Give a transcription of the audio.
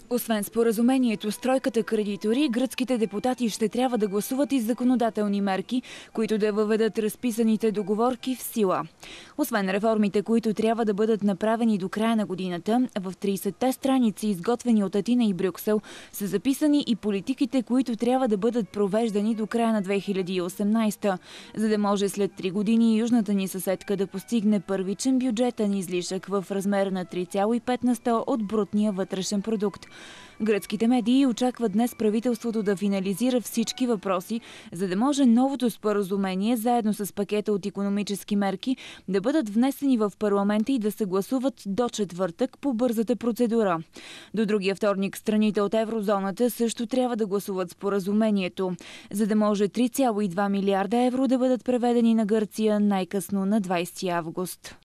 Освен споразумението с тройката кредитори, гръцките депутати ще трябва да гласуват и законодателни мерки, които да въведат разписаните договорки в сила. Освен реформите, които трябва да бъдат направени до края на годината, в 30-те страници, изготвени от Атина и Брюксел, са записани и политиките, които трябва да бъдат провеждани до края на 2018, за да може след 3 години южната ни съседка да постигне първичен бюджетен излишък в размер на 3,5% от брутния вътрешен продукт. Гръцките медии очакват днес правителството да финализира всички въпроси, за да може новото споразумение, заедно с пакета от икономически мерки, да бъдат внесени в парламента и да се гласуват до четвъртък по бързата процедура. До другия вторник страните от еврозоната също трябва да гласуват споразумението, за да може 3,2 милиарда евро да бъдат преведени на Гърция най-късно на 20 август.